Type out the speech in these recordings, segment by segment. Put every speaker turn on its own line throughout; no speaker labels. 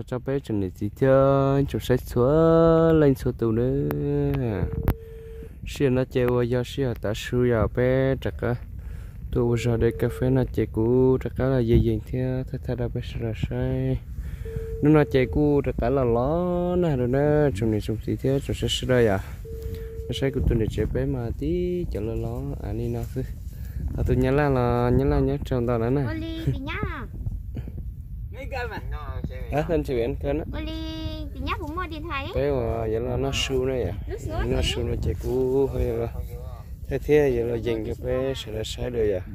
cho bé chuẩn bị gì chơi chụp sách xuống lên số tù nữa xưa nó chơi qua do xưa ta xui giờ bé chắc á tôi giờ đây cà phê nó chơi cũ chắc là gì thế thay ra bé sờ say nó chơi cũ chắc là ló nè rồi nè chuẩn bị gì thế chụp sách sửa đây à nó sẽ của tôi để chơi bé mà tí chờ ló anh đi nó chứ tôi nhớ là nhớ trong đó nữa nè lên chị biển thân á cái mà vậy là nó su này à nó su nó chạy cũ hay là thế vậy là dành cho bé sẽ là sai rồi à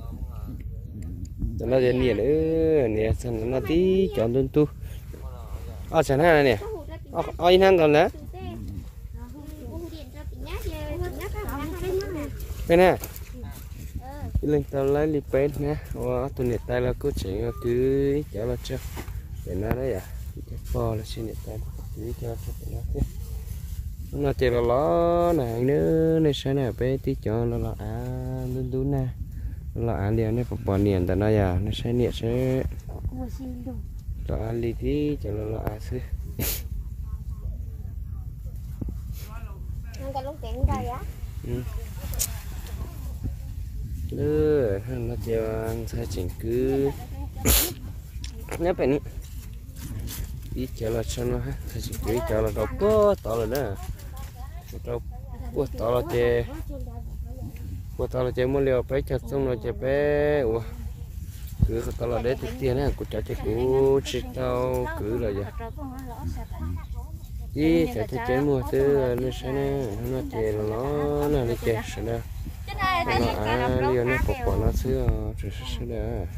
nó dành nhiều nữa nè xong nó tí chọn đơn tu chẳng hạn này nè in hàng còn nữa bên này lên tao lấy li pet nè tôi nhiệt tay là cứ chỉ cứ chả là chưa để nó đấy à cái bò là xin nhiệt tay cứ cho nó thế nó chỉ là ló này nữa này sai này bé tí cho là đun đun nè là liền này phục bò niền tại nó à nó sai nhiệt sẽ cho li tí cho là xứ nó treo sai chỉnh cứ nhấp này đi chờ là cho nó sai chỉnh cứ chờ là đâu có tao là đó đâu có tao là chè mua liều bé chặt xong rồi chè bé cứ tao là để thực tiền này của chả chè cũ chỉ tao cứ là vậy đi chè mua từ nó sai nè nó chè nó là chè sai nè nó liều nó cột nó xưa rồi xưa đó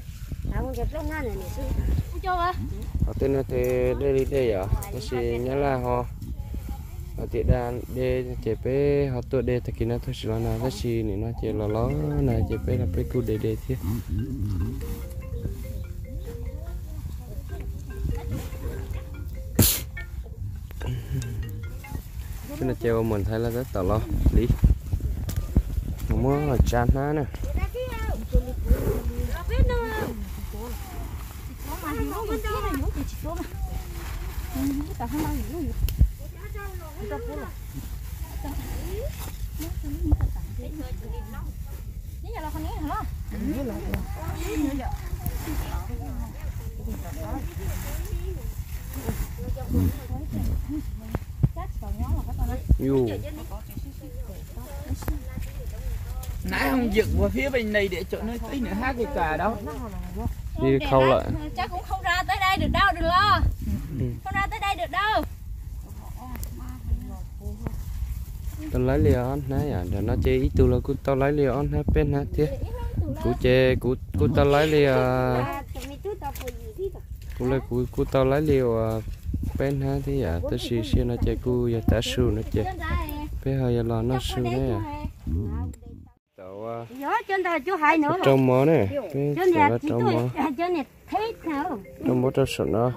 họ tên nó thì đây à nó chỉ nhớ là họ thì đàn để chế bé họ tự để thì nó thôi chỉ là nó chỉ này nó chỉ là nó này chế bé là bé cứ để thế cái nó treo mình thấy là rất tao lo đi mua là chán há nè
nãy không dựng vào phía bên này để chỗ nơi tí nữa hát cái cả đâu
đi khâu lại
chắc cũng không ra tới đây được đâu, đừng lo không ra tới đây được đâu.
tao lấy lion nãy à để nó chơi ít tu là cứ tao lấy lion hết bên hết thế cú chơi cú tao lấy lion cú tao lấy lion bên hết thế à tao xì nó chơi cú giờ ta su nó chơi bé hơi giờ là nó su đấy à trong mỏ này trong mỏ trong mỏ trong sụn đó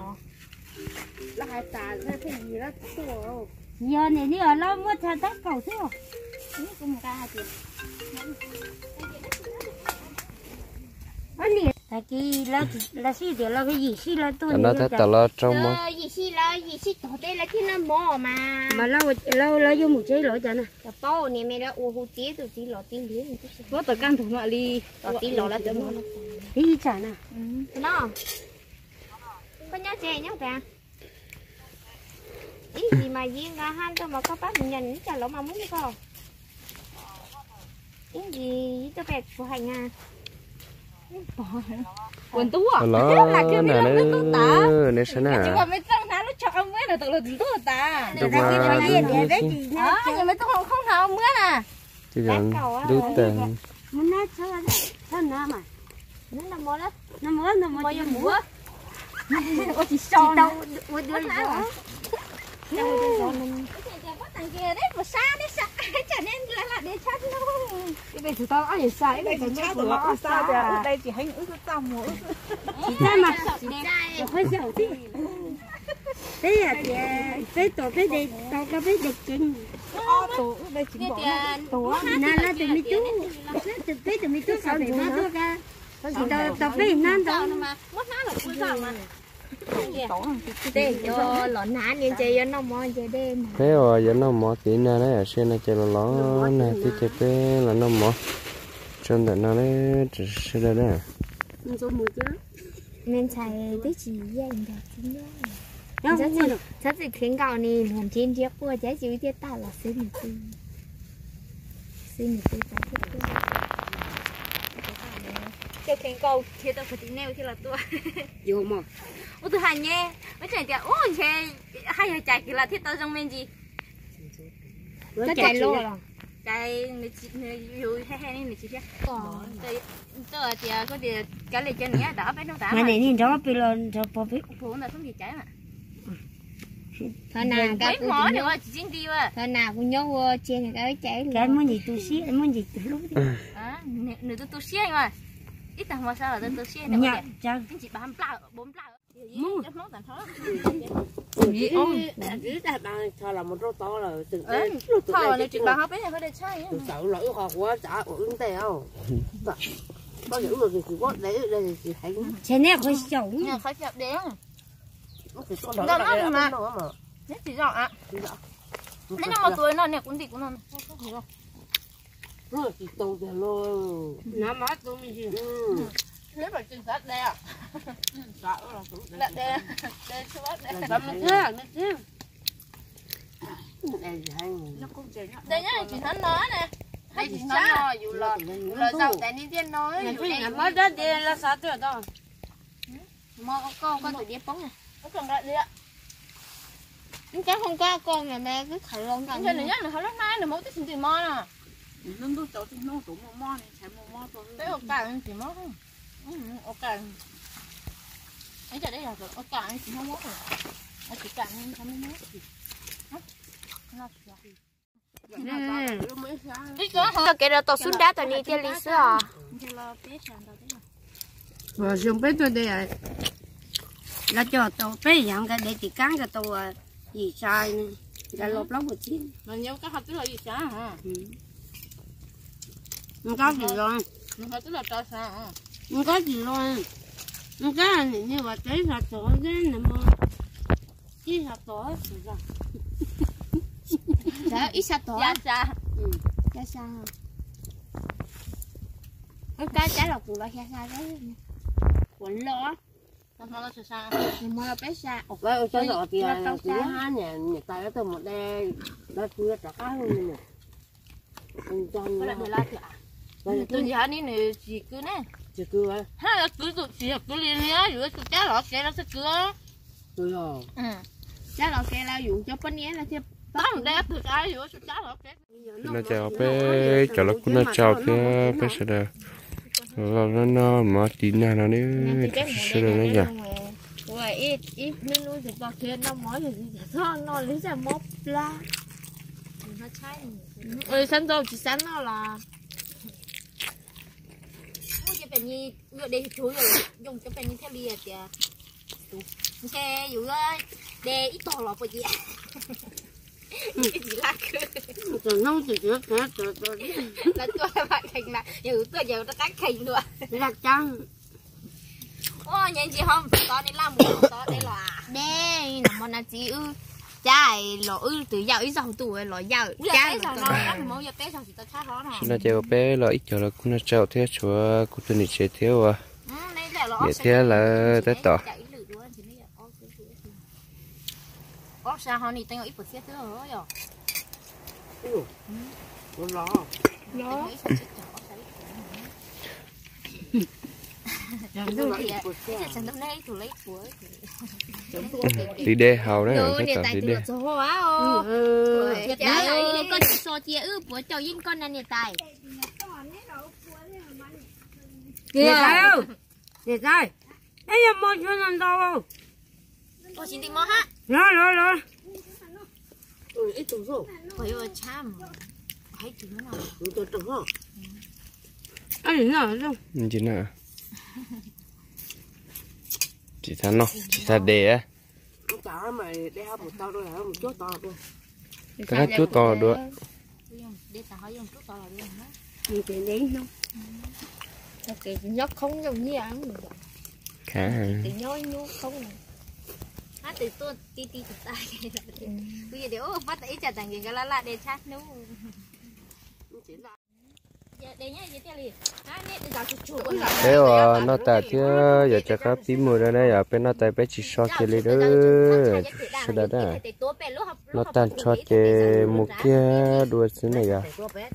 giờ này đi ở lâu mất thật tất cầu thế rồi tại vì là xí thì là cái gì xí là tôi
nó thấy tao là trong mỏ
gì xí tổ đây là cái nó mỏ mà lâu vô một chế lỗi cho nè tập bao này mày đã uống hút chế từ tí lọ tiên điếc có tờ căng thủ ngoại ly tí lọ là tớ mua đi chả nè nó có nhớ chè nhớ ta ý gì mà riêng ra han tôi mà có bác nhìn chả lỗ mà muốn đi không ý gì tôi bẹt của hành à quần tú à?
Nó nè nè sao nè?
Chứ còn mấy con nó cho ông mới là tự là tú ta.
Đúng rồi.
Nhưng mấy con không thao ông mới nè.
Chứ còn đút tiền.
Muốn nó sao nó mà. Nó là mua đó. Nó mua cho mua. Có chỉ son đâu, mua đưa nữa. Thằng kia đấy mà xa đấy xa chả nên là để sát đâu. Cái này tụi tao ăn gì xa cái này còn xa tụi nó xa thì ở đây chỉ hay những cái tao mua chỉ ra mà hơi dầu tí thế là cái tổ cái đây tao có biết được chừng tổ đây chỉ bỏ tổ là từ mấy chú từ mấy chú sao để nó đưa ra tao biết nó đâu mà mất nó là cũng sao mà Để cho lợn nán nên chơi nó mò chơi đêm.
Thế rồi giờ nó mỏ tí nào đấy xem nó chơi nó này tí chơi bé là nó mỏ trong đó nó đấy chỉ sẽ đây đấy
Nên xài tí chỉ vậy là chính nhá. Chắc gì khuyến cáo này hoàn trên chiếc của trái chữ tiết ta là xin một tí. Xin một tí ta thiết kế. Cái khuyến cáo thiết ta phải tí nêu thì là tôi.
Vô mà.
Ủa tôi hành nhé. Mấy trẻ trẻ ủa trẻ hay chạy thì là thiết ta trong bên gì? Cái chạy lô rồi. Chạy người dù hay nên chỉ biết. Tôi thì có thì cái này trên nhá đỡ bé đâu đã.
Mà này nhìn đó bị lên cho bò biết.
Phụ là không gì cháy mà. Thôi nào cái mỏ được chỉ xin đi mà. Thôi nào cũng nhớ trên cái cháy luôn.
Cái muốn gì tôi xí, muốn gì tôi lúc đi.
Nửa tôi xí mà. Ít thằng mà sao là tôi xí này.
Nhá, chăng.
Chỉ 3 plau, 4 plau.
Mua.
Nó tàn thó.
Gì ôm. Chỉ là bạn cho là một rau to là từng cái.
Thò này chỉ bà học bé này phải để chơi.
Tôi sợ lỗi khó quá chả uống tèo. Bao nhiêu người thì có đấy đây thì thấy. Thế này phải sống.
Nhà phải chập đen.
Nó chỉ con đó là mà.
Nhất chỉ rõ ạ. Nếu mà tuổi nó nè cũng gì cũng nó.
Nó chỉ tàu tiền luôn. Nó mất tôi mình gì.
Thế mà chừng sát đây à? Sợ là tụi đây. Đây số đây.
Làm nó thế, nó thế. Đây hay.
Nó cũng chơi nó.
Đây nhá, chỉ hắn nói nè.
Đây chỉ nó dù là sao tại đi tiên nói.
Này phải mất đất đi là sao tuyệt đó.
Mò con tụi đi bóng nè.
Nó cần lại đi ạ.
Chắc không có con nhà mẹ cứ khởi lông
Cái này nhá, nó hơi lắm nay nó mỗi tí xin tiền mò nè. Nó tôi chỗ thì nó tủ mò này, chạy mò tôi. Thế ở cả chỉ mò không? Ở cả. Ấy giờ đây là ở cả chỉ không mò rồi. Ở chỉ cả nên không mò.
Đi có hả? Cái đó tao xuống đá tao đi chơi lý sư à?
Và dùng bếp tôi đây à. Là cho tao bếp dạng cái để chỉ cán cho tao gì sai nè. Là lột lóc một chiếc.
Mà nhau cái hộp tức là gì sao hả?
Không có gì luôn.
Nó tức là cho sao hả?
Không có gì luôn. Không có là như vậy cái là tổ cái này mà. Chứ là tổ thì ra.
Dạ, ít sao tổ.
Dạ sao?
Dạ sao? Cái trái lọc của bà xa xa đấy.
Quẩn lo.
Nó là sao?
Mà là bé xa.
Vậy cho rõ thì cứ hát nhà tay tới một đây đã chưa trả cá luôn nè. Trong
Có lại người la kìa. Tôi gì hả ní này chỉ cứ nè.
chưa cưa.
Ha cứ tụi chỉ cứ liền nhá, rồi cứ cá lọt xe nó sẽ cưa.
Cưa rồi.
Trái lọc kia là dùng cho bánh nhé là thiệp.
Tao đẹp được cái rồi cá lọt xe.
nó chào bé chào là cũng nó chào cái bé sẽ được nó mà tí nào nó đấy sẽ được đấy nhỉ.
Ui, ít menu thì bao kia nó mỗi thì thôi nó lấy ra mốc la. Nó cháy. Ơi sẵn rồi chỉ sẵn nó là. Ui cái bên như ngựa đây chú rồi dùng cái bên như theo bia kìa. Xe dụ ơi, để ít to lọt vào gì. Cái gì lạ cơ.
Rồi nấu thì chưa cả rồi.
Là tôi phải khỉnh là giờ tôi giờ nó cách khỉnh nữa.
Là chăng.
Ô nhìn chị không, to đi làm một to đây là. Đây là món ăn chị ư. Chai lọ ư từ giàu ít dầu tuổi lọ giàu. Chai dầu nó ăn mau giờ cái dầu thì tao chát nó nè.
nó chào bé là ít cho là cũng nó chào thế chúa cũng tôi nghĩ sẽ thiếu à. Vậy thế là tới tỏ.
Có sao họ này tao ít bớt xíu nữa rồi.
Con lo.
Lo.
Đi đê hào đấy rồi tất cả đi đê.
Trời ơi, con so chia của cho yên con này nè tài.
Để sao? Để sao? Đây là một chuyện làm đâu.
Cô xin tìm mò ha.
Rồi. Ít tùng rồi.
Ôi ơi chăm. Thấy chuyện nào.
Tôi tùng rồi. Anh nào đâu?
Chị nào? Chị thằng nó, chị thằng đẻ á.
Chả mày để một tao thôi hả? Một chút to thôi.
Cái chút to được.
Để tao hỏi dùng chút to là được hả?
Mình phải đến không?
Ok, nhóc không giống như ăn.
Khá hả?
Thì nhói nhú không này. phát từ tôi tí tí từ tay bây giờ đều phát tới chả thành cái là để chat nấu
thế nó tại thế giờ chắc các tí mùi ra đây ở bên nó tại bé chỉ so kia đi đó sẽ đó đó nó tan cho cái một kia đuôi xứ này à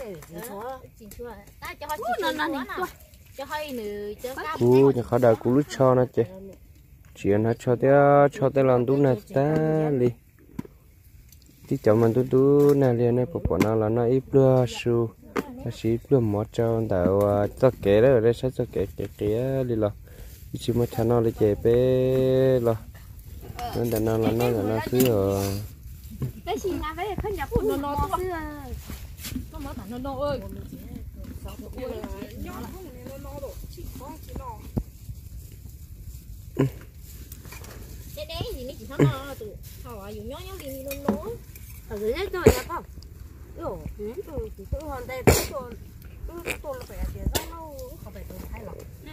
cú nhà khó đào cú lút cho nó chứ chuyện nó cho tới lần tú này ta đi tí chồng mình tú này liền này bỏ nó là nó ít đưa su nó chỉ đưa mót cho tạo cho kẻ đó ở đây sẽ cho kẻ đi lo chỉ mới cho nó lấy chè bé lo nên là nó là nó cứ
cái gì nào vậy không nhập nó có mở thằng nó ơi đấy gì nó chỉ thằng nó từ họ dùng nhó đi nó ở dưới đấy rồi là không yo tôi chỉ tôi hoàn đây tôi là phải tiền ra nó không phải tôi thay lắm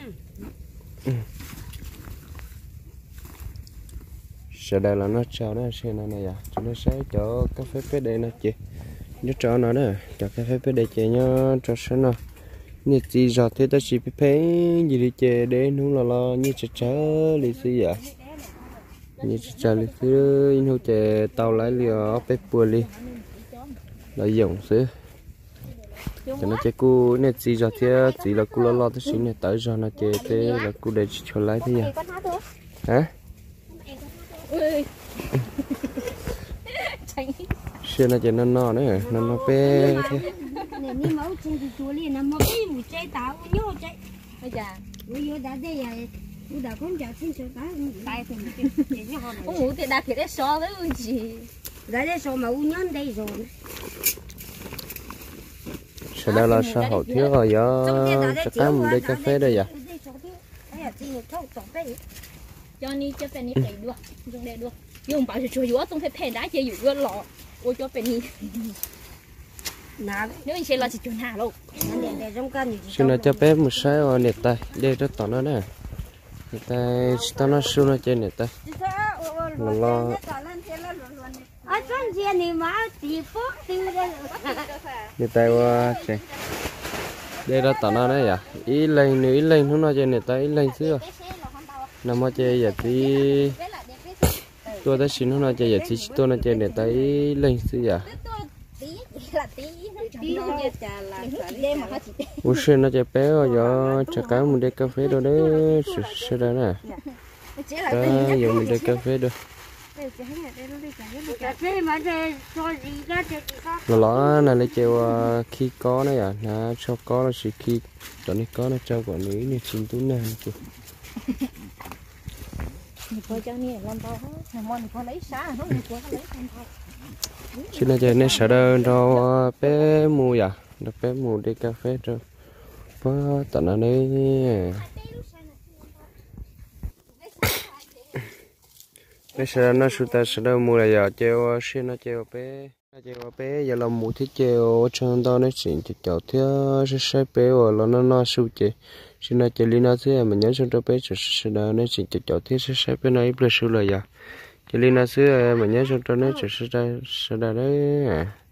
sau đây là nó cho nó xem này à cho nó sẽ cho cà phê bên đây nó chị nó cho nó nữa cho cà phê bên đây chị nhá cho sẽ nó như chỉ giờ thế ta chỉ phải gì đi chơi để nó là như chả lý gì à như chả lý gì nó chơi tàu lái liều bé bùa li là dùng xứ cho nó chơi cu này chỉ giờ thế chỉ là cu lo tới xin này tới giờ nó chơi thế là cu để cho lái thế à hả xưa nó chơi nó nữa nó bé thế
này mi máu trên thì chúa liền nằm một cái một trái táo nhau trái bây giờ bây giờ đã đây rồi tôi đã không chả xin số táo tay thì
ông ngủ thì đã thì để so với gì
đã để so mà u nhón đây rồi
sau đó là sao hậu thiếu rồi do cho cá mình đi cà phê đây à
cho ni cho bên này phải được dùng để được dùng bảo cho chúa không phải phải đá chơi dụ lọ ôi cho bên này nếu mình chơi là chỉ chuẩn hà luôn
xin nó cho bé một sai ở nét tay đây rất to nó nè nét tay tao nó xuống nó chơi nét tay lo
ở trong kia này mà chỉ phốt tiêu đây
nét tay qua chơi đây rất to nó đấy à ý lên nó chơi nét tay ý lên xưa nằm ở chơi giờ thì tôi đã xin nó chơi giờ thì tôi nó chơi nét tay lên xưa à ủa xin nó chơi bé rồi giờ cho cá mình đi cà phê đâu đấy sẽ đó nè đó giờ mình đi cà phê đâu nó là lấy treo khi có đấy à nó cho có nó chỉ khi cho nên có nó cho quả núi này xin túi này chứ xin nó chơi này sợ đâu cho bé mua à nó bé mua đi cà phê rồi có tận ở đây bây giờ nó sưu ta sẽ đâu mua là giờ treo xin nó treo bé giờ là mua thiết treo trong đó nó chỉnh cho cháu theo sẽ bé rồi nó sưu chế xin nó chơi lina thế mà nhớ trong đó bé sẽ đó nó chỉnh cho cháu theo sẽ bé này bây giờ sưu là giờ chơi lina thế mà nhớ trong đó nó sẽ đó đấy